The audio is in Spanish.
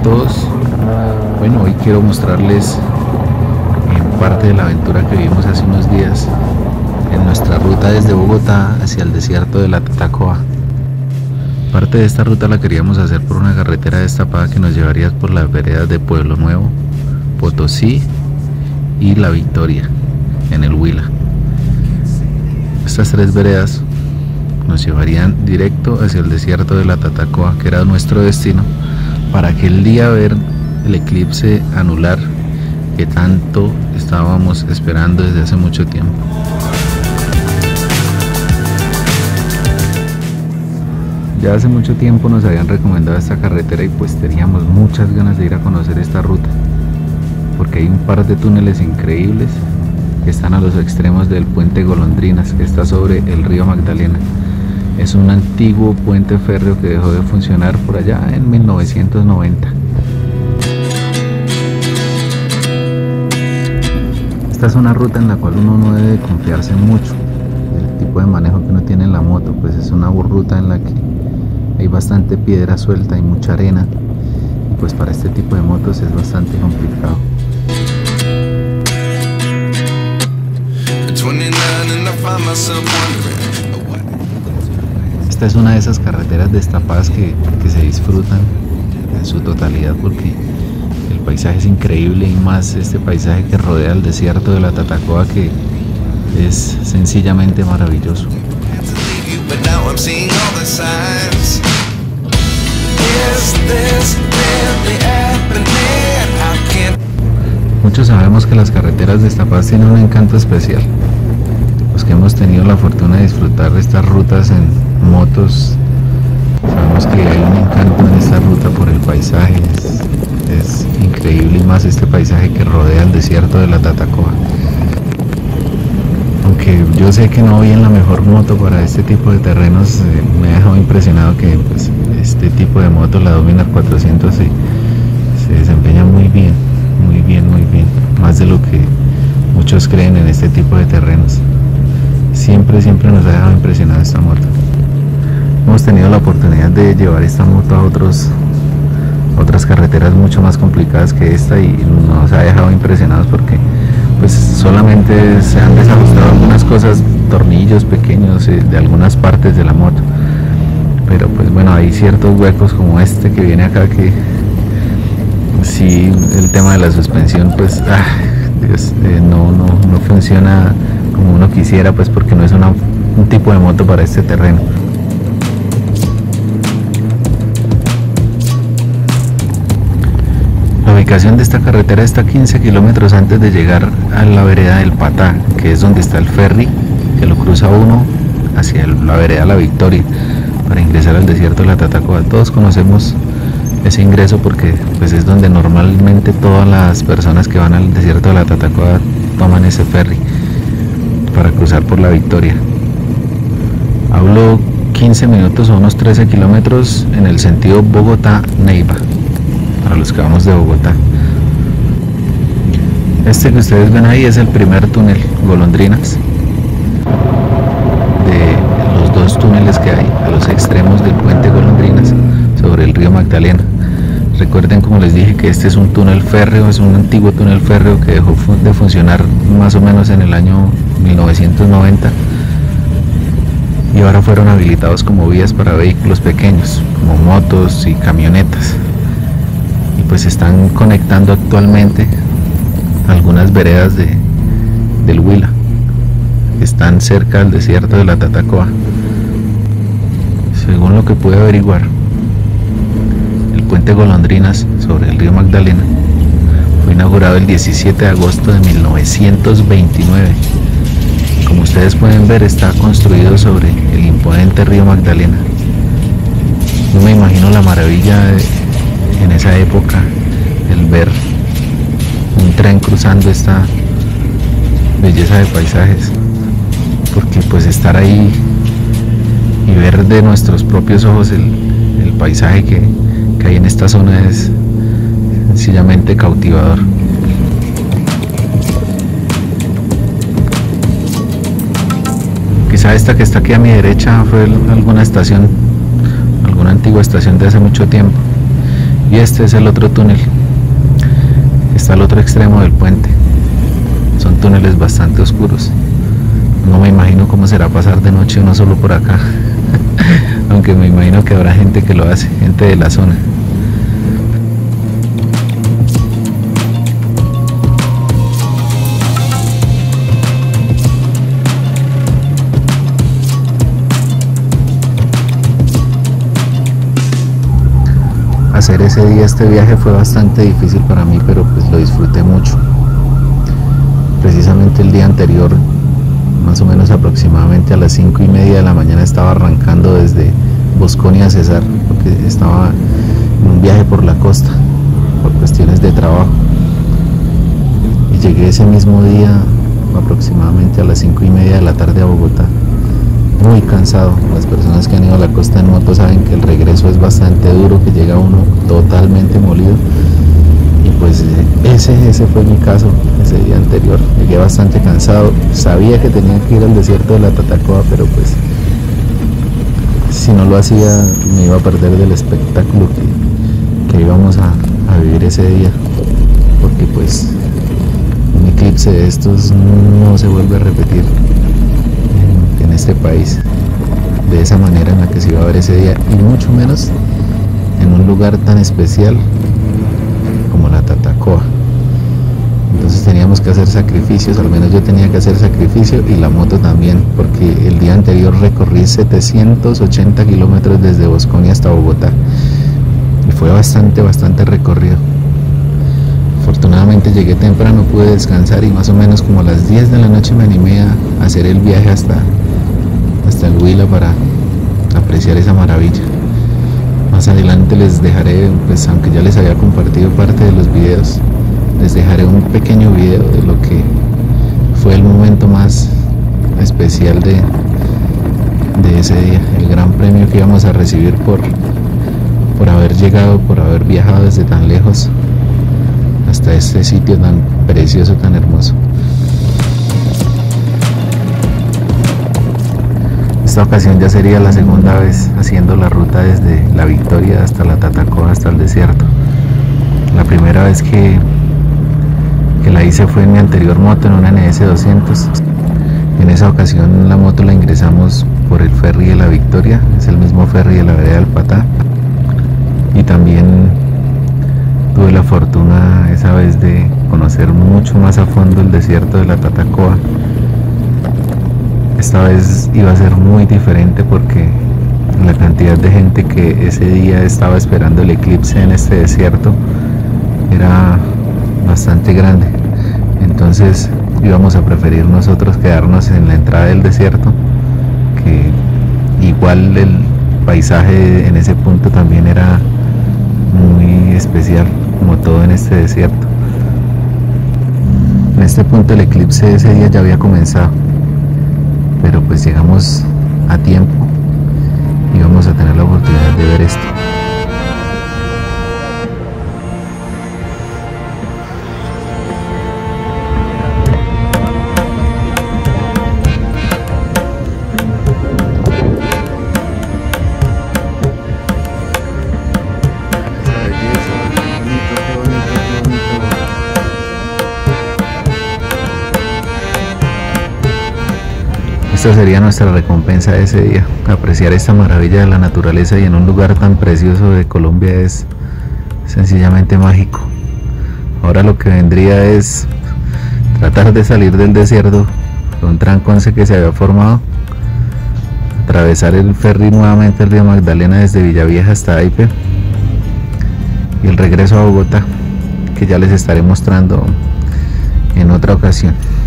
a todos. Bueno, hoy quiero mostrarles parte de la aventura que vivimos hace unos días en nuestra ruta desde Bogotá hacia el desierto de la Tatacoa. Parte de esta ruta la queríamos hacer por una carretera destapada que nos llevaría por las veredas de Pueblo Nuevo, Potosí y La Victoria, en el Huila. Estas tres veredas nos llevarían directo hacia el desierto de la Tatacoa, que era nuestro destino, para aquel día ver el eclipse anular que tanto estábamos esperando desde hace mucho tiempo. Ya hace mucho tiempo nos habían recomendado esta carretera y pues teníamos muchas ganas de ir a conocer esta ruta, porque hay un par de túneles increíbles que están a los extremos del puente Golondrinas, que está sobre el río Magdalena. Es un antiguo puente férreo que dejó de funcionar por allá en 1990. Esta es una ruta en la cual uno no debe confiarse mucho del tipo de manejo que uno tiene en la moto, pues es una ruta en la que hay bastante piedra suelta y mucha arena, y pues para este tipo de motos es bastante complicado. Esta es una de esas carreteras destapadas que se disfrutan en su totalidad, porque el paisaje es increíble, y más este paisaje que rodea el desierto de la Tatacoa, que es sencillamente maravilloso. Muchos sabemos que las carreteras destapadas tienen un encanto especial. Los que hemos tenido la fortuna de disfrutar estas rutas en motos, sabemos que hay un encanto en esta ruta por el paisaje. Es increíble, y más este paisaje que rodea el desierto de la Tatacoa. Aunque yo sé que no voy en la mejor moto para este tipo de terrenos, me ha dejado impresionado que pues, este tipo de moto, la Dominar 400, se desempeña muy bien, muy bien, muy bien, más de lo que muchos creen en este tipo de terrenos. Siempre nos ha dejado impresionado esta moto. Hemos tenido la oportunidad de llevar esta moto a otras carreteras mucho más complicadas que esta, y nos ha dejado impresionados porque pues solamente se han desajustado algunas cosas, tornillos pequeños de algunas partes de la moto, pero pues bueno, hay ciertos huecos como este que viene acá, que sí, el tema de la suspensión pues no funciona como uno quisiera, pues porque no es un tipo de moto para este terreno. La ubicación de esta carretera está 15 kilómetros antes de llegar a la vereda del Patá, que es donde está el ferry que lo cruza uno hacia la vereda La Victoria para ingresar al desierto de la Tatacoa. Todos conocemos ese ingreso porque pues es donde normalmente todas las personas que van al desierto de la Tatacoa toman ese ferry para cruzar por La Victoria. Hablo 15 minutos o unos 13 kilómetros en el sentido Bogotá-Neiva, para los que vamos de Bogotá. Este que ustedes ven ahí es el primer túnel Golondrinas, de los dos túneles que hay a los extremos del puente Golondrinas sobre el río Magdalena. Recuerden, como les dije, que este es un túnel férreo, es un antiguo túnel férreo que dejó de funcionar más o menos en el año 1990, y ahora fueron habilitados como vías para vehículos pequeños como motos y camionetas, y pues están conectando actualmente algunas veredas del Huila que están cerca del desierto de la Tatacoa. Según lo que pude averiguar, el puente Golondrinas sobre el río Magdalena fue inaugurado el 17 de agosto de 1929. Como ustedes pueden ver, está construido sobre el imponente río Magdalena. Yo me imagino la maravilla en esa época, el ver un tren cruzando esta belleza de paisajes, porque pues estar ahí y ver de nuestros propios ojos el paisaje que hay en esta zona es sencillamente cautivador. Quizá esta que está aquí a mi derecha fue alguna estación, alguna antigua estación de hace mucho tiempo, Y este es el otro túnel, está al otro extremo del puente. Son túneles bastante oscuros. No me imagino cómo será pasar de noche no solo por acá. Aunque me imagino que habrá gente que lo hace, gente de la zona. Hacer ese día este viaje fue bastante difícil para mí, pero pues lo disfruté mucho. Precisamente el día anterior, más o menos aproximadamente a las 5:30 de la mañana, estaba arrancando desde Bosconia a Cesar, porque estaba en un viaje por la costa, por cuestiones de trabajo. Y llegué ese mismo día, aproximadamente a las 5:30 de la tarde a Bogotá, muy cansado. Las personas que han ido a la costa en moto saben que el regreso es bastante duro, que llega uno totalmente molido. Y pues ese fue mi caso ese día anterior. Llegué bastante cansado, sabía que tenía que ir al desierto de la Tatacoa, pero pues si no lo hacía me iba a perder del espectáculo que íbamos a vivir ese día, porque pues un eclipse de estos no se vuelve a repetir en este país de esa manera en la que se iba a ver ese día, y mucho menos en un lugar tan especial como la Tatacoa. Entonces teníamos que hacer sacrificios, al menos yo tenía que hacer sacrificio, y la moto también, porque el día anterior recorrí 780 kilómetros desde Bosconia hasta Bogotá, y fue bastante recorrido. Afortunadamente llegué temprano, pude descansar, y más o menos como a las 10 de la noche me animé a hacer el viaje hasta el Huila para apreciar esa maravilla. Más adelante les dejaré, pues aunque ya les había compartido parte de los videos, les dejaré un pequeño video de lo que fue el momento más especial de ese día, el gran premio que íbamos a recibir por haber llegado, por haber viajado desde tan lejos hasta este sitio tan precioso, tan hermoso. Esta ocasión ya sería la segunda vez haciendo la ruta desde La Victoria hasta la Tatacoa, hasta el desierto. La primera vez que la hice fue en mi anterior moto, en una NS 200. En esa ocasión la moto la ingresamos por el ferry de La Victoria, es el mismo ferry de la vereda del Patá. Y también tuve la fortuna esa vez de conocer mucho más a fondo el desierto de la Tatacoa. Esta vez iba a ser muy diferente porque la cantidad de gente que ese día estaba esperando el eclipse en este desierto era bastante grande. Entonces íbamos a preferir nosotros quedarnos en la entrada del desierto, que igual el paisaje en ese punto también era muy especial, como todo en este desierto. En este punto el eclipse ese día ya había comenzado, pero pues llegamos a tiempo y vamos a tener la oportunidad de ver esto. Esta sería nuestra recompensa de ese día. Apreciar esta maravilla de la naturaleza y en un lugar tan precioso de Colombia es sencillamente mágico. Ahora lo que vendría es tratar de salir del desierto con un tranconce que se había formado, atravesar el ferry nuevamente el río Magdalena desde Villavieja hasta Aipe, y el regreso a Bogotá, que ya les estaré mostrando en otra ocasión.